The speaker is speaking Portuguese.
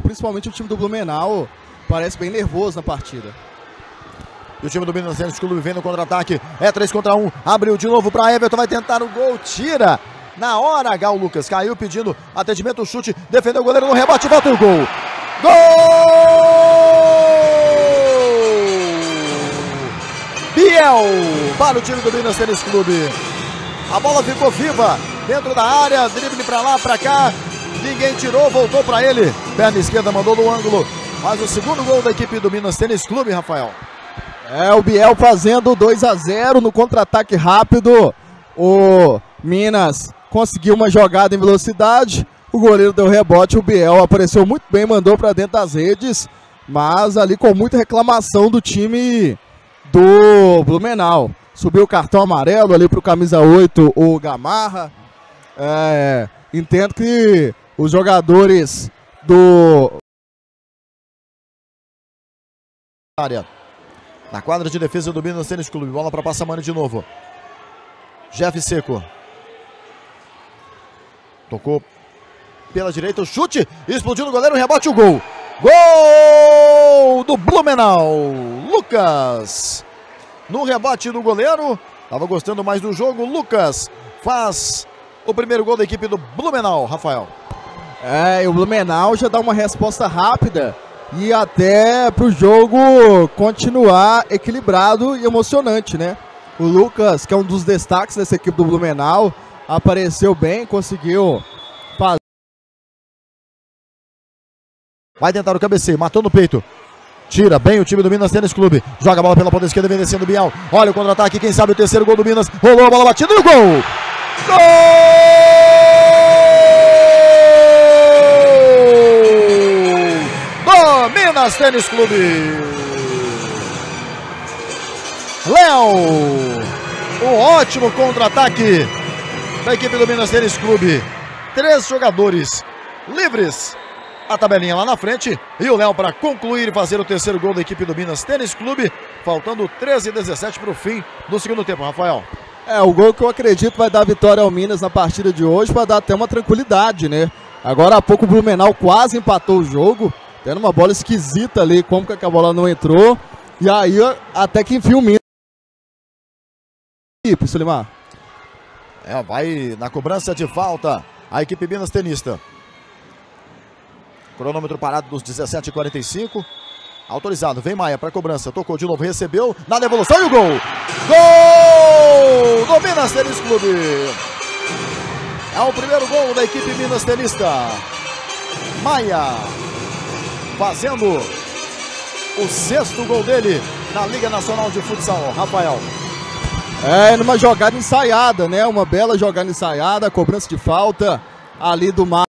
principalmente o time do Blumenau parece bem nervoso na partida. E o time do Minas Tênis Clube vem no contra-ataque. É 3 contra 1. Abriu de novo para Everton. Vai tentar o gol. Tira. Na hora, Gal Lucas caiu pedindo atendimento, chute. Defendeu o goleiro no rebote. Volta o gol. Gol! Biel para o time do Minas Tênis Clube. A bola ficou viva dentro da área. Drible para lá, para cá. Ninguém tirou. Voltou para ele. Perna esquerda mandou no ângulo. Faz o segundo gol da equipe do Minas Tênis Clube, Rafael. É, o Biel fazendo 2-0 no contra-ataque rápido. O Minas conseguiu uma jogada em velocidade. O goleiro deu rebote. O Biel apareceu muito bem, mandou para dentro das redes. Mas ali com muita reclamação do time do Blumenau. Subiu o cartão amarelo ali para o camisa 8, o Gamarra. Entendo que os jogadores do... área. Na quadra de defesa do Minas Tênis Clube. Bola para Passamani de novo. Jeff Seco. Tocou pela direita. O chute. Explodiu no goleiro. Rebote. O gol. Gol do Blumenau. Lucas. No rebote do goleiro. Estava gostando mais do jogo. Lucas faz o primeiro gol da equipe do Blumenau. Rafael. E o Blumenau já dá uma resposta rápida. E até para o jogo continuar equilibrado e emocionante, né? O Lucas, que é um dos destaques dessa equipe do Blumenau, apareceu bem, conseguiu fazer. Vai tentar o cabeceio, matou no peito. Tira bem o time do Minas Tênis Clube. Joga a bola pela ponta esquerda, vem descendo o Biel. Olha o contra-ataque, quem sabe o terceiro gol do Minas. Rolou a bola batida no gol. Gol! Minas Tênis Clube. Léo. Um ótimo contra-ataque da equipe do Minas Tênis Clube. 3 jogadores livres. A tabelinha lá na frente. E o Léo para concluir e fazer o terceiro gol da equipe do Minas Tênis Clube. Faltando 13:17 para o fim do segundo tempo, Rafael. O gol que eu acredito vai dar vitória ao Minas na partida de hoje, vai dar até uma tranquilidade, né? Agora há pouco o Blumenau quase empatou o jogo. Tendo uma bola esquisita ali, como que a bola não entrou. E aí, até que enfim o Minas. Sulimar. Vai na cobrança de falta a equipe Minas Tenista. Cronômetro parado dos 17:45. Autorizado, vem Maia para cobrança. Tocou de novo, recebeu. Na devolução e o gol. Gol do Minas Tênis Clube. É o primeiro gol da equipe Minas Tenista. Maia. Fazendo o 6º gol dele na Liga Nacional de Futsal, Rafael. Numa jogada ensaiada, né? Uma bela jogada ensaiada, cobrança de falta ali do Mar.